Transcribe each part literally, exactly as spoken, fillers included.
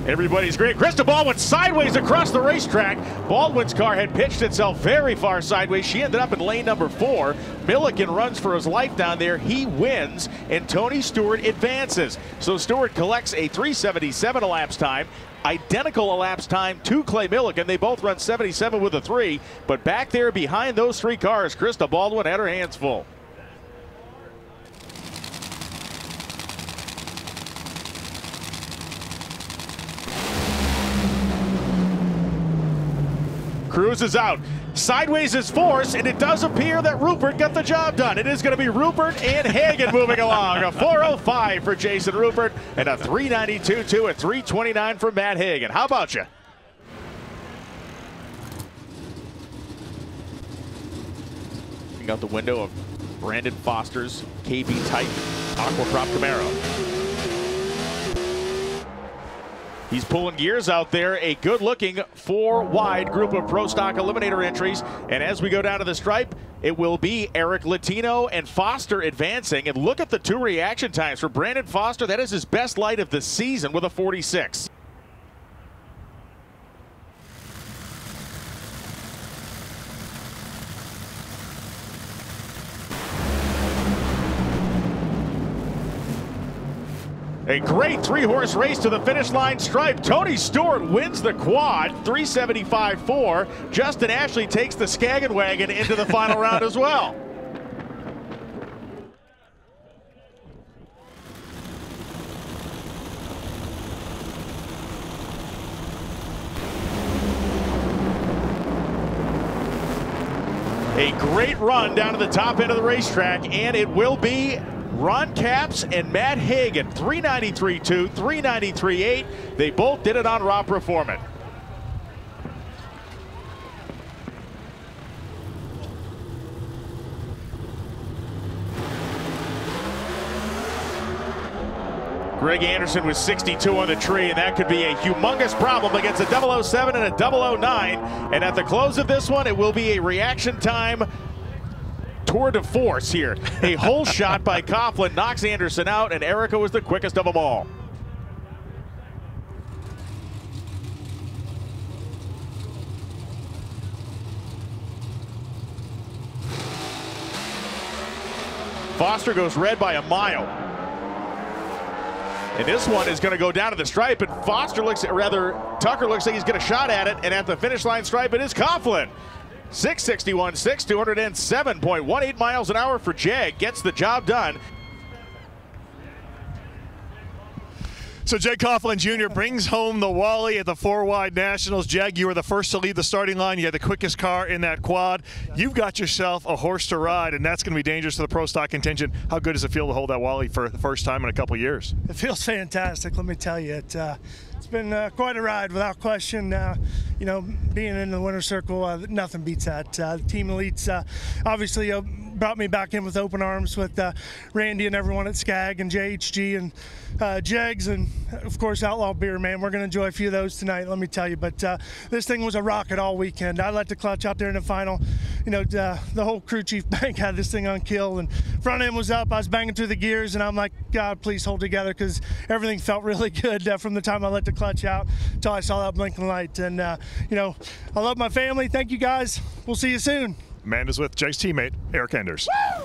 Everybody's great. Krista Baldwin sideways across the racetrack. Baldwin's car had pitched itself very far sideways. She ended up in lane number four. Milliken runs for his life down there. He wins, and Tony Stewart advances. So Stewart collects a three seventy-seven elapsed time. Identical elapsed time to Clay Milliken. They both run seventy-seven with a three, but back there behind those three cars, Krista Baldwin had her hands full. Cruz is out. Sideways is force, and it does appear that Rupert got the job done. It is going to be Rupert and Hagen moving along. A four oh five for Jason Rupert and a three ninety-two to a three twenty-nine for Matt Hagen. How about you? Looking out the window of Brandon Foster's K B Type Aquaprop Camaro. He's pulling gears out there. A good-looking four-wide group of Pro Stock Eliminator entries. And as we go down to the stripe, it will be Eric Latino and Foster advancing. And look at the two reaction times for Brandon Foster. That is his best light of the season with a forty-six. A great three-horse race to the finish line stripe. Tony Stewart wins the quad, three seventy-five four. Justin Ashley takes the Skaggen wagon into the final round as well. A great run down to the top end of the racetrack, and it will be Ron Capps and Matt Hagen, three ninety-three two, three ninety-three eight. They both did it on raw performance. Greg Anderson was sixty-two on the tree, and that could be a humongous problem against a double oh seven and a double oh nine. And at the close of this one, it will be a reaction time tour de force here. A hole shot by Coughlin knocks Anderson out, and Erica was the quickest of them all. Foster goes red by a mile. And this one is going to go down to the stripe, and Foster looks at, rather, Tucker looks like he's going to shot at it, and at the finish line stripe, it is Coughlin. six sixty-one six, two oh seven point one eight miles an hour for Jeg, gets the job done. So Jeg Coughlin Junior brings home the Wally at the four-wide Nationals. Jeg, you were the first to leave the starting line. You had the quickest car in that quad. You've got yourself a horse to ride, and that's going to be dangerous for the Pro Stock contingent. How good does it feel to hold that Wally for the first time in a couple years? It feels fantastic, let me tell you. It, uh, it's been uh, quite a ride, without question. Uh, you know, being in the winner's circle, uh, nothing beats that. Uh, the Team Elites uh, obviously uh, brought me back in with open arms with uh, Randy and everyone at Skag and J H G and uh, Jegs and, of course, Outlaw Beer, man. We're going to enjoy a few of those tonight, let me tell you. But uh, this thing was a rocket all weekend. I let the clutch out there in the final. You know, uh, the whole crew chief bank had this thing on kill, and front end was up. I was banging through the gears, and I'm like, God, please hold together, because everything felt really good uh, from the time I let the clutch out until I saw that blinking light. And, uh, you know, I love my family. Thank you, guys. We'll see you soon. Amanda's with Jeg's teammate, Eric Enders. Woo!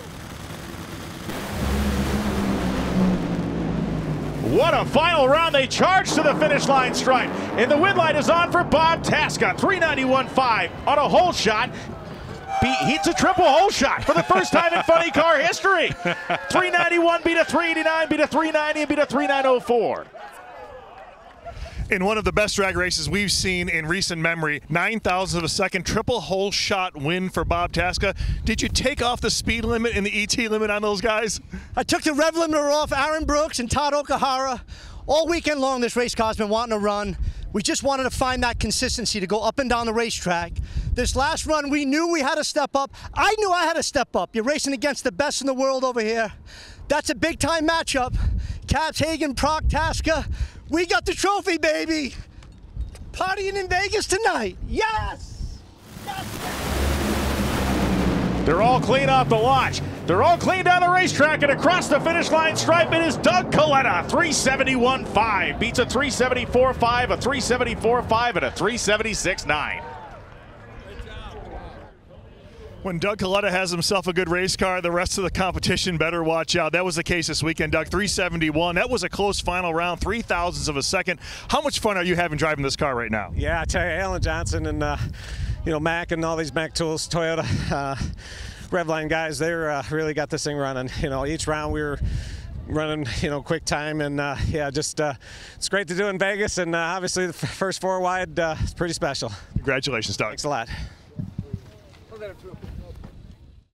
What a final round. They charge to the finish line stripe. And the win light is on for Bob Tasca. three ninety-one five on a hole shot. Beat, hits a triple hole shot for the first time in funny car history. three ninety-one beat a three eighty-nine, beat a three ninety, and beat a three nine oh four. In one of the best drag races we've seen in recent memory, nine thousandths of a second triple hole shot win for Bob Tasca. Did you take off the speed limit and the E T limit on those guys? I took the rev limiter off Aaron Brooks and Todd Okahara. All weekend long, this race car's been wanting to run. We just wanted to find that consistency to go up and down the racetrack. This last run, we knew we had to step up. I knew I had to step up. You're racing against the best in the world over here. That's a big-time matchup. Capps, Hagen, Proc, Tasca. We got the trophy, baby. Partying in Vegas tonight. Yes! Yes! They're all clean off the launch. They're all clean down the racetrack, and across the finish line stripe it is Doug Kalitta, three seventy-one point five. Beats a three seventy-four point five, a three seventy-four point five, and a three seventy-six point nine. When Doug Kalitta has himself a good race car, the rest of the competition better watch out. That was the case this weekend, Doug. three seventy-one. That was a close final round, three thousandths of a second. How much fun are you having driving this car right now? Yeah, I tell you, Alan Johnson and uh, you know, Mac and all these Mac Tools, Toyota, uh, Revline guys, they're uh, really got this thing running. You know, each round we were running, you know, quick time, and uh, yeah, just uh, it's great to do in Vegas, and uh, obviously the first four wide uh, is pretty special. Congratulations, Doug. Thanks a lot.